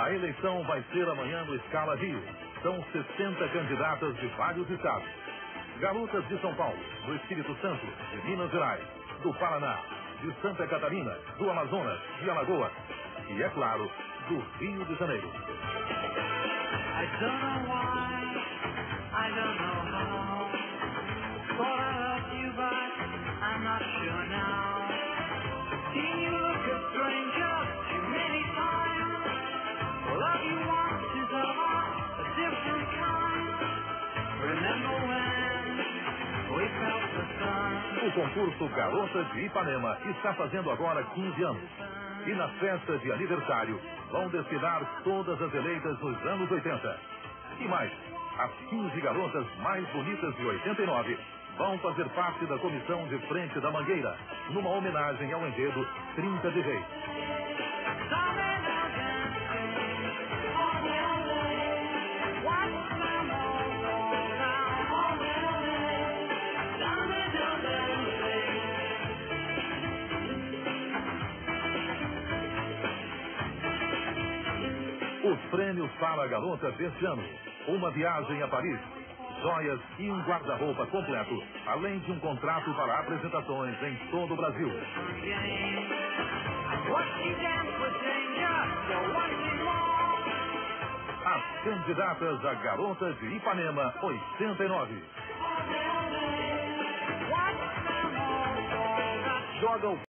A eleição vai ser amanhã no Scala Rio. São 60 candidatas de vários estados. Garotas de São Paulo, do Espírito Santo, de Minas Gerais, do Paraná, de Santa Catarina, do Amazonas, de Alagoas e, é claro, do Rio de Janeiro. I don't know why, I don't know how. Thought I loved you, but I'm not sure now. Seen you look a stranger too many times. Love you once is a different kind. Remember when we felt the sun. O concurso Garotas de Ipanema está fazendo agora 15 anos. E na festa de aniversário vão desfilar todas as eleitas nos anos 80. E mais, as 15 garotas mais bonitas de 89 vão fazer parte da comissão de frente da Mangueira, numa homenagem ao enredo 30 de Reis. Os prêmios para a garota deste ano: uma viagem a Paris, joias e um guarda-roupa completo, além de um contrato para apresentações em todo o Brasil. As candidatas a Garota de Ipanema 89. Jogam